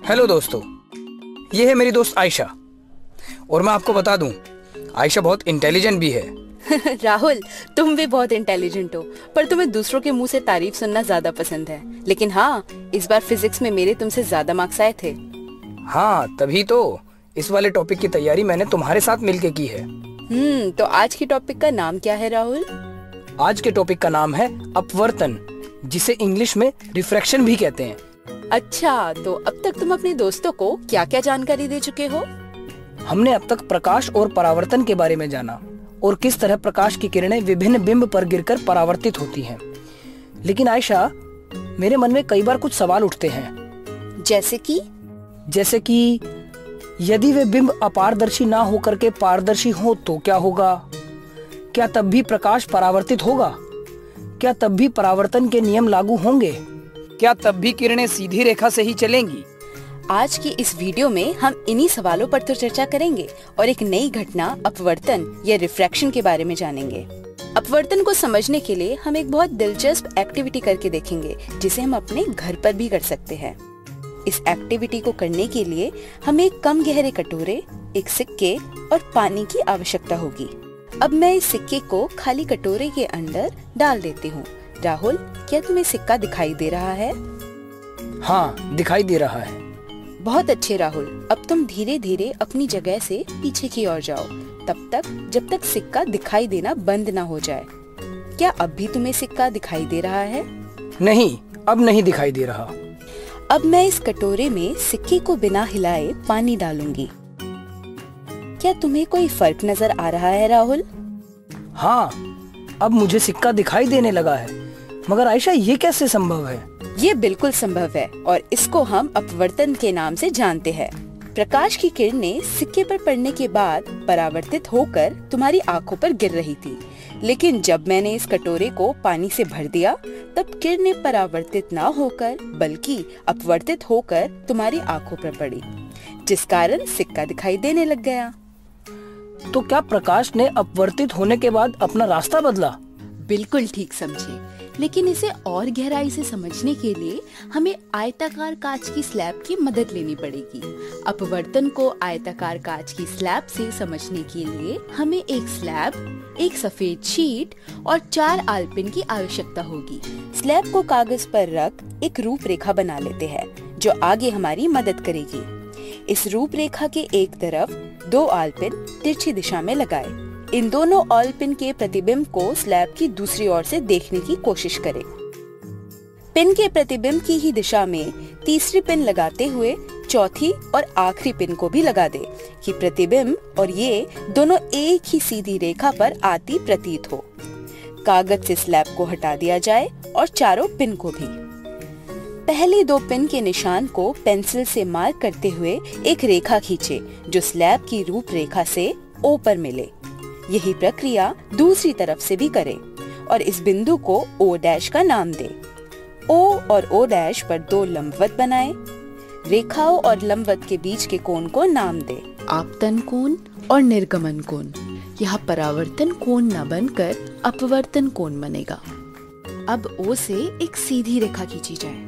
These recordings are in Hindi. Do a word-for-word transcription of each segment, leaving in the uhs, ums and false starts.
हेलो दोस्तों, ये है मेरी दोस्त आयशा। और मैं आपको बता दूं, आयशा बहुत इंटेलिजेंट भी है। राहुल, तुम भी बहुत इंटेलिजेंट हो, पर तुम्हें दूसरों के मुंह से तारीफ सुनना ज्यादा पसंद है। लेकिन हाँ, इस बार फिजिक्स में मेरे तुमसे ज्यादा मार्क्स आए थे। हाँ, तभी तो इस वाले टॉपिक की तैयारी मैंने तुम्हारे साथ मिलके की है। हम्म तो आज की टॉपिक का नाम क्या है राहुल? आज के टॉपिक का नाम है अपवर्तन, जिसे इंग्लिश में रिफ्रैक्शन भी कहते हैं। अच्छा, तो अब तक तुम अपने दोस्तों को क्या क्या जानकारी दे चुके हो? हमने अब तक प्रकाश और परावर्तन के बारे में जाना और किस तरह प्रकाश की किरणें विभिन्न बिंब पर गिरकर परावर्तित होती हैं। लेकिन आयशा, मेरे मन में कई बार कुछ सवाल उठते हैं। जैसे कि जैसे कि यदि वे बिंब अपारदर्शी ना होकर के पारदर्शी हो तो क्या होगा? क्या तब भी प्रकाश परावर्तित होगा? क्या तब भी परावर्तन के नियम लागू होंगे? क्या तब भी किरणें सीधी रेखा से ही चलेंगी? आज की इस वीडियो में हम इन्हीं सवालों पर तो चर्चा करेंगे और एक नई घटना अपवर्तन या रिफ्रैक्शन के बारे में जानेंगे। अपवर्तन को समझने के लिए हम एक बहुत दिलचस्प एक्टिविटी करके देखेंगे, जिसे हम अपने घर पर भी कर सकते हैं। इस एक्टिविटी को करने के लिए हमें एक कम गहरे कटोरे, एक सिक्के और पानी की आवश्यकता होगी। अब मैं इस सिक्के को खाली कटोरे के अंदर डाल देती हूँ। राहुल, क्या तुम्हें सिक्का दिखाई दे रहा है? हाँ, दिखाई दे रहा है। बहुत अच्छे राहुल, अब तुम धीरे धीरे अपनी जगह से पीछे की ओर जाओ, तब तक जब तक सिक्का दिखाई देना बंद ना हो जाए। क्या अब भी तुम्हें सिक्का दिखाई दे रहा है? नहीं, अब नहीं दिखाई दे रहा। अब मैं इस कटोरे में सिक्के को बिना हिलाए पानी डालूंगी। क्या तुम्हें कोई फर्क नजर आ रहा है राहुल? हाँ, अब मुझे सिक्का दिखाई देने लगा है। मगर आयशा, ये कैसे संभव है? ये बिल्कुल संभव है और इसको हम अपवर्तन के नाम से जानते हैं। प्रकाश की किरणें सिक्के पर पड़ने के बाद परावर्तित होकर तुम्हारी आंखों पर गिर रही थी, लेकिन जब मैंने इस कटोरे को पानी से भर दिया, तब किरणें परावर्तित ना होकर बल्कि अपवर्तित होकर तुम्हारी आंखों पर पड़ी, जिस कारण सिक्का दिखाई देने लग गया। तो क्या प्रकाश ने अपवर्तित होने के बाद अपना रास्ता बदला? बिल्कुल ठीक समझे, लेकिन इसे और गहराई से समझने के लिए हमें आयताकार कांच की स्लैब की मदद लेनी पड़ेगी। अपवर्तन को आयताकार कांच की स्लैब से समझने के लिए हमें एक स्लैब, एक सफेद शीट और चार आलपिन की आवश्यकता होगी। स्लैब को कागज पर रख एक रूपरेखा बना लेते हैं, जो आगे हमारी मदद करेगी। इस रूपरेखा के एक तरफ दो आलपिन तिरछी दिशा में लगाए। इन दोनों ऑयल पिन के प्रतिबिंब को स्लैब की दूसरी ओर से देखने की कोशिश करें। पिन के प्रतिबिंब की ही दिशा में तीसरी पिन लगाते हुए चौथी और आखिरी पिन को भी लगा दे कि प्रतिबिंब और ये दोनों एक ही सीधी रेखा पर आती प्रतीत हो। कागज से स्लैब को हटा दिया जाए और चारों पिन को भी। पहले दो पिन के निशान को पेंसिल से मार्क करते हुए एक रेखा खींचे, जो स्लैब की रूपरेखा से ओ पर मिले। यही प्रक्रिया दूसरी तरफ से भी करें और इस बिंदु को O डैश का नाम दे। O और O डैश पर दो लंबवत बनाएं। रेखाओं और लंबवत के बीच के कोण को नाम दे आपतन कोण और निर्गमन कोण। यह परावर्तन कोण न बनकर अपवर्तन कोण बनेगा। अब O से एक सीधी रेखा खींची जाए।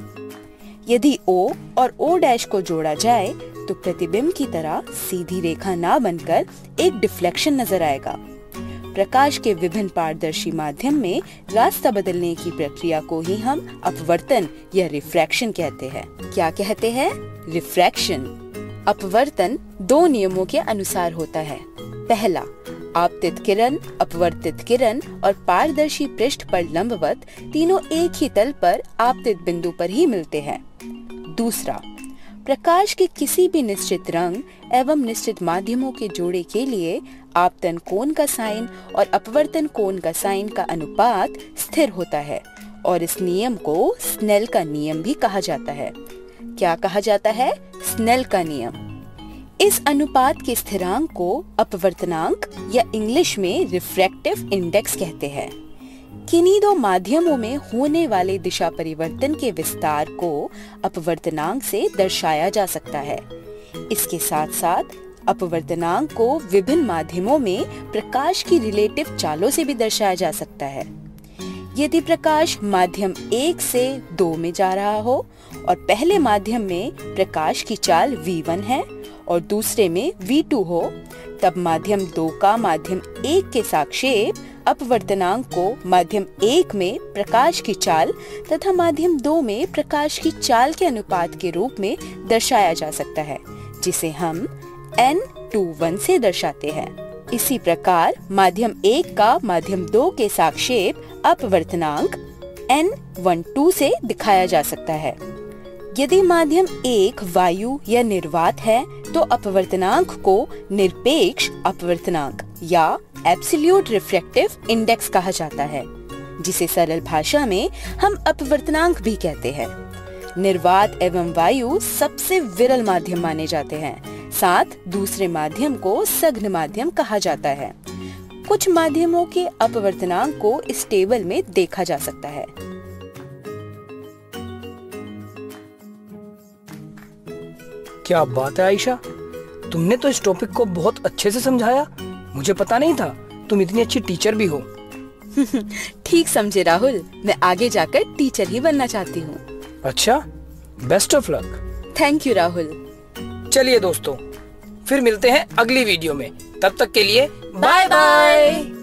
यदि O और O डैश को जोड़ा जाए तो प्रतिबिंब की तरह सीधी रेखा ना बनकर एक डिफ्लेक्शन नजर आएगा। प्रकाश के विभिन्न पारदर्शी माध्यम में रास्ता बदलने की प्रक्रिया को ही हम अपवर्तन या रिफ्रैक्शन कहते हैं। क्या कहते हैं? रिफ्रैक्शन। अपवर्तन दो नियमों के अनुसार होता है। पहला, आपतित किरण, अपवर्तित किरण और पारदर्शी पृष्ठ पर लंबवत तीनों एक ही तल पर आपतित बिंदु पर ही मिलते हैं। दूसरा, प्रकाश के किसी भी निश्चित रंग एवं निश्चित माध्यमों के जोड़े के लिए आपतन कोण का साइन और अपवर्तन कोण का साइन का अनुपात स्थिर होता है और इस नियम को स्नेल का नियम भी कहा जाता है। क्या कहा जाता है? स्नेल का नियम। इस अनुपात के स्थिरांक को अपवर्तनांक या इंग्लिश में रिफ्रैक्टिव इंडेक्स कहते हैं। किन्हीं दो माध्यमों में होने वाले दिशा परिवर्तन के विस्तार को अपवर्तनांक से दर्शाया जा सकता है। इसके साथ साथ अपवर्तनांक को विभिन्न माध्यमों में प्रकाश की रिलेटिव चालों से भी दर्शाया जा सकता है। यदि प्रकाश माध्यम एक से दो में जा रहा हो और पहले माध्यम में प्रकाश की चाल वी वन है और दूसरे में वी टू हो, तब माध्यम दो का माध्यम एक के सापेक्ष अपवर्तनांक को माध्यम एक में प्रकाश की चाल तथा माध्यम दो में प्रकाश की चाल के अनुपात के रूप में दर्शाया जा सकता है, जिसे हम एन टू वन से दर्शाते हैं। इसी प्रकार माध्यम एक का माध्यम दो के सापेक्ष अपवर्तनांक एन वन टू से दिखाया जा सकता है। यदि माध्यम एक वायु या निर्वात है तो अपवर्तनांक को निरपेक्ष अपवर्तनांक या एब्सोल्यूट रिफ्रैक्टिव इंडेक्स कहा जाता है, जिसे सरल भाषा में हम अपवर्तनांक भी कहते हैं। निर्वात एवं वायु सबसे विरल माध्यम माने जाते हैं, साथ दूसरे माध्यम को सघन माध्यम कहा जाता है। कुछ माध्यमों के अपवर्तनांक को इस टेबल में देखा जा सकता है। क्या बात है आयशा, तुमने तो इस टॉपिक को बहुत अच्छे से समझाया। मुझे पता नहीं था तुम इतनी अच्छी टीचर भी हो। ठीक समझे राहुल, मैं आगे जाकर टीचर ही बनना चाहती हूँ। अच्छा, best of luck. Thank you Rahul. चलिए दोस्तों, फिर मिलते हैं अगली वीडियो में। तब तक के लिए बाय बाय।